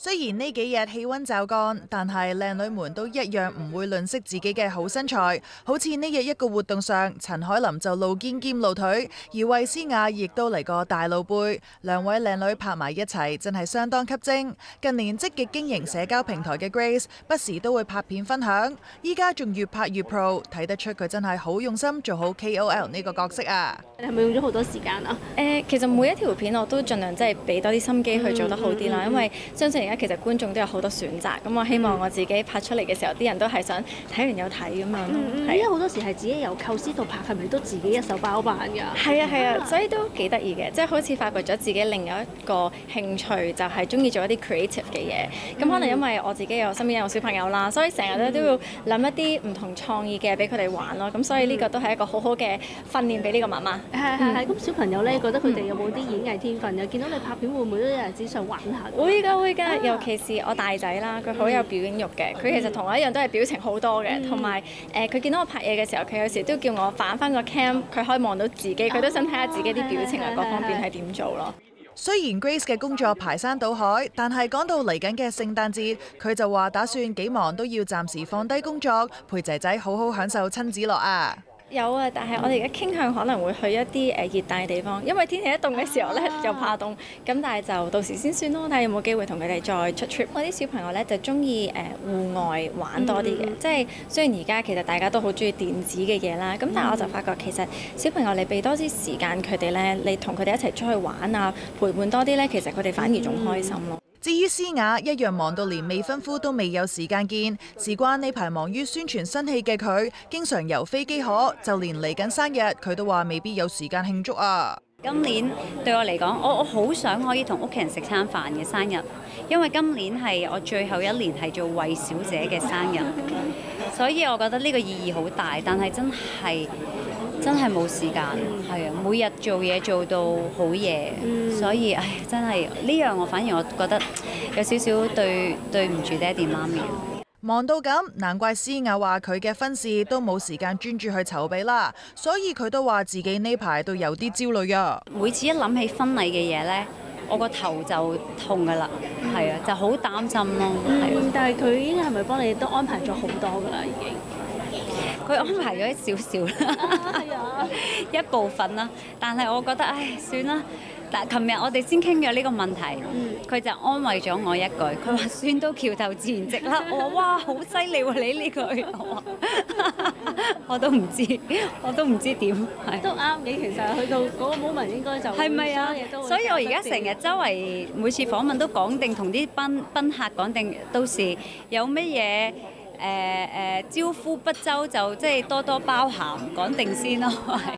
雖然呢幾日氣溫驟降，但係靚女們都一樣唔會吝嗇自己嘅好身材。好似呢日一個活動上，陳凱琳就露肩兼露腿，而衛詩雅亦都嚟個大露背。兩位靚女拍埋一齊，真係相當吸睛。近年積極經營社交平台嘅 Grace，不時都會拍片分享。依家仲越拍越 pro，睇得出佢真係好用心做好 KOL 呢個角色啊！ 你係咪用咗好多時間啊？ 其實每一條片我都盡量即係俾多啲心機去做得好啲啦，因為相信而家其實觀眾都有好多選擇，咁我希望我自己拍出嚟嘅時候，啲人都係想睇完有睇咁樣咯。 因為好多時係自己由構思到拍，係咪都自己一手包辦㗎？ 係啊，所以都幾得意嘅，即係好似發掘咗自己另一個興趣，就係中意做一啲 creative 嘅嘢。咁可能因為我自己身邊有小朋友啦，所以成日咧都要諗一啲唔同創意嘅俾佢哋玩咯。咁所以呢個都係一個好好嘅訓練俾呢個媽媽。 係。咁小朋友咧，覺得佢哋有冇啲演藝天分啊？見到你拍片會唔會都有陣時想玩下？ 會㗎，尤其是我大仔啦，佢好有表演欲嘅。佢其實同我一樣都係表情好多嘅，同埋佢見到我拍嘢嘅時候，佢有時都叫我反翻個 cam， 佢可以望到自己，佢都想睇下自己啲表情啊各方面係點做咯。 雖然 Grace 嘅工作排山倒海，但係講到嚟緊嘅聖誕節，佢就話打算幾忙都要暫時放低工作，陪仔仔好好享受親子樂啊！ 有啊，但係我哋而家傾向可能會去一啲熱帶地方，因為天氣一凍嘅時候咧就怕凍，咁但係就到時先算咯，睇下有冇機會同佢哋再出 trip。我啲小朋友咧就中意戶外玩多啲嘅，即係雖然而家其實大家都好中意電子嘅嘢啦，咁但係我就發覺其實小朋友你俾多啲時間佢哋咧，你同佢哋一齊出去玩啊，陪伴多啲咧，其實佢哋反而仲開心咯。 至於詩雅，一樣忙到連未婚夫都未有時間見。事關呢排忙於宣傳新戲嘅佢，經常遊飛機河，就連嚟緊生日，佢都話未必有時間慶祝啊。 今年對我嚟講，我好想可以同屋企人食餐飯嘅生日，因為今年係我最後一年係做魏小姐嘅生日，所以我覺得呢個意義好大，但係真係冇時間，係啊，每日做嘢做到好夜，所以真係呢樣我反而我覺得有少少對唔住爹哋媽咪。 忙到咁，難怪詩雅話佢嘅婚事都冇時間專注去籌備啦，所以佢都話自己呢排都有啲焦慮啊。 每次一諗起婚禮嘅嘢呢，我個頭就痛㗎啦，係啊，就好擔心咯。 但係佢已經係咪幫你都安排咗好多㗎啦？已經。 佢安排咗少少啦，一部分啦，但係我覺得算啦。但係琴日我哋先傾咗呢個問題，佢就安慰咗我一句，佢話算到橋頭自然直啦。我話哇，好犀利喎你呢句，我都唔知點。 都啱嘅，其實去到嗰個 moment 應該就係咪啊？ 所以我而家成日周圍每次訪問都講定，同啲賓客講定，到時有乜嘢招呼不周就即係多多包涵，講定先咯。